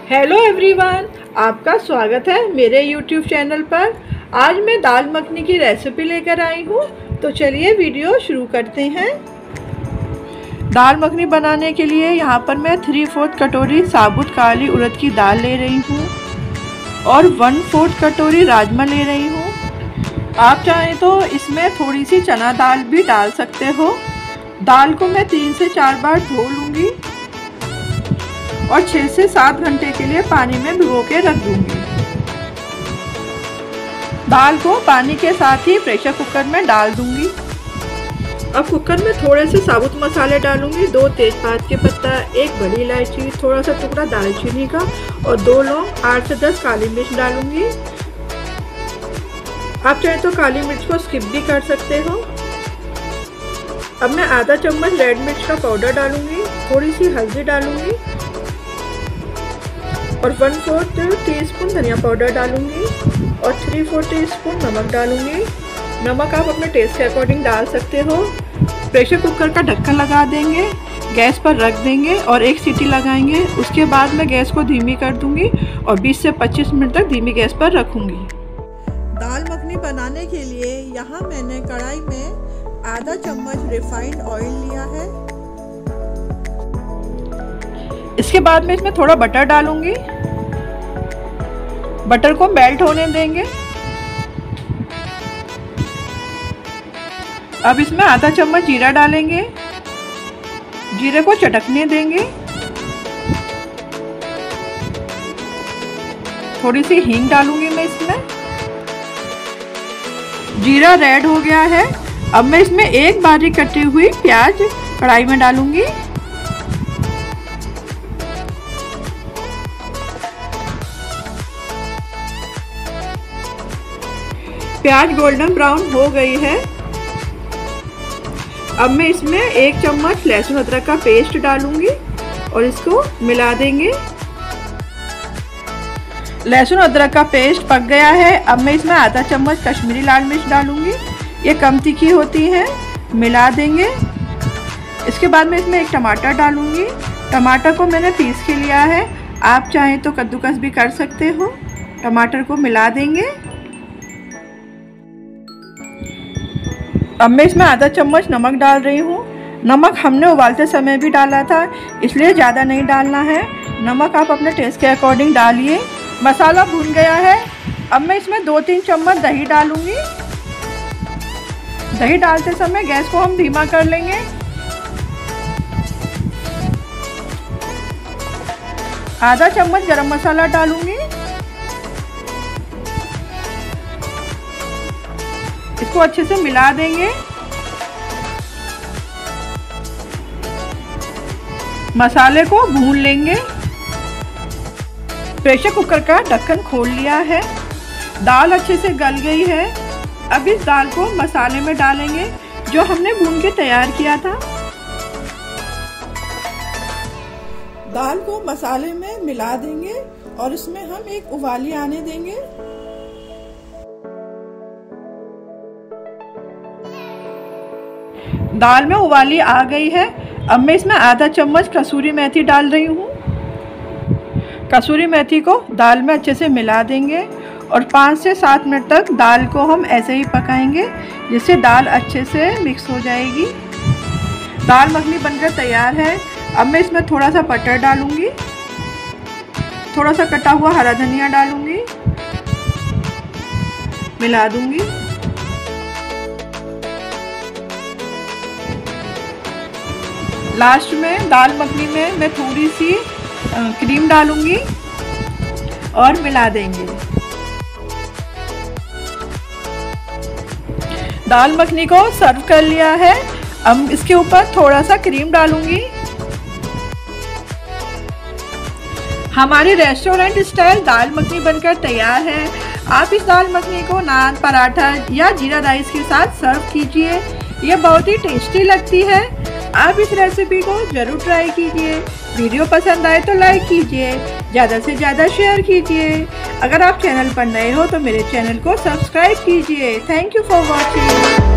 Hello everyone, आपका स्वागत है मेरे YouTube चैनल पर। आज मैं दाल मखनी की रेसिपी लेकर आई हूँ, तो चलिए वीडियो शुरू करते हैं। दाल मखनी बनाने के लिए यहाँ पर मैं 3/4 कटोरी साबुत काली उड़द की दाल ले रही हूँ और 1/4 कटोरी राजमा ले रही हूँ। आप चाहें तो इसमें थोड़ी सी चना दाल भी डाल सकते हो। दाल को मैं 3 से 4 बार धो लूँगी और 6 से 7 घंटे के लिए पानी में भिगो के रख दूंगी। दाल को पानी के साथ ही प्रेशर कुकर में डाल दूंगी। अब कुकर में थोड़े से साबुत मसाले डालूंगी। 2 तेजपात के पत्ता, 1 बड़ी इलायची, थोड़ा सा टुकड़ा दालचीनी का और 2 लौंग, 8 से 10 काली मिर्च डालूंगी। आप चाहे तो काली मिर्च को स्किप भी कर सकते हो। अब मैं आधा चम्मच रेड मिर्च का पाउडर डालूंगी, थोड़ी सी हल्दी डालूंगी और 1/4 टीस्पून धनिया पाउडर डालूंगी और 3/4 टीस्पून नमक डालूंगी। नमक आप अपने टेस्ट के अकॉर्डिंग डाल सकते हो। प्रेशर कुकर का ढक्कन लगा देंगे, गैस पर रख देंगे और 1 सीटी लगाएंगे। उसके बाद मैं गैस को धीमी कर दूंगी और 20 से 25 मिनट तक धीमी गैस पर रखूंगी। दाल मखनी बनाने के लिए यहाँ मैंने कढ़ाई में आधा चम्मच रिफाइंड ऑयल लिया है। इसके बाद में इसमें थोड़ा बटर डालूंगी। बटर को मेल्ट होने देंगे। अब इसमें आधा चम्मच जीरा डालेंगे। जीरे को चटकने देंगे। थोड़ी सी हींग डालूंगी मैं इसमें। जीरा रेड हो गया है। अब मैं इसमें 1 बारीक कटी हुई प्याज कढ़ाई में डालूंगी। प्याज गोल्डन ब्राउन हो गई है। अब मैं इसमें 1 चम्मच लहसुन अदरक का पेस्ट डालूंगी और इसको मिला देंगे। लहसुन अदरक का पेस्ट पक गया है। अब मैं इसमें आधा चम्मच कश्मीरी लाल मिर्च डालूंगी। ये कम तीखी होती है। मिला देंगे। इसके बाद मैं इसमें 1 टमाटर डालूंगी। टमाटर को मैंने पीस के लिया है। आप चाहें तो कद्दूकस भी कर सकते हो। टमाटर को मिला देंगे। अब मैं इसमें आधा चम्मच नमक डाल रही हूँ। नमक हमने उबालते समय भी डाला था, इसलिए ज़्यादा नहीं डालना है। नमक आप अपने टेस्ट के अकॉर्डिंग डालिए। मसाला भून गया है। अब मैं इसमें 2-3 चम्मच दही डालूँगी। दही डालते समय गैस को हम धीमा कर लेंगे। आधा चम्मच गरम मसाला डालूँगी। इसको अच्छे से मिला देंगे। मसाले को भून लेंगे। प्रेशर कुकर का ढक्कन खोल लिया है। दाल अच्छे से गल गई है। अब इस दाल को मसाले में डालेंगे जो हमने भून के तैयार किया था। दाल को मसाले में मिला देंगे और इसमें हम एक उबाली आने देंगे। दाल में उबाली आ गई है। अब मैं इसमें आधा चम्मच कसूरी मेथी डाल रही हूँ। कसूरी मेथी को दाल में अच्छे से मिला देंगे और 5 से 7 मिनट तक दाल को हम ऐसे ही पकाएंगे, जिससे दाल अच्छे से मिक्स हो जाएगी। दाल मखनी बनकर तैयार है। अब मैं इसमें थोड़ा सा बटर डालूंगी। थोड़ा सा कटा हुआ हरा धनिया डालूंगी। मिला दूंगी। लास्ट में दाल मखनी में मैं थोड़ी सी क्रीम डालूंगी और मिला देंगे। दाल मखनी को सर्व कर लिया है। अब इसके ऊपर थोड़ा सा क्रीम डालूंगी। हमारी रेस्टोरेंट स्टाइल दाल मखनी बनकर तैयार है। आप इस दाल मखनी को नान, पराठा या जीरा राइस के साथ सर्व कीजिए। यह बहुत ही टेस्टी लगती है। आप इस रेसिपी को जरूर ट्राई कीजिए। वीडियो पसंद आए तो लाइक कीजिए, ज़्यादा से ज़्यादा शेयर कीजिए। अगर आप चैनल पर नए हो तो मेरे चैनल को सब्सक्राइब कीजिए। Thank you for watching.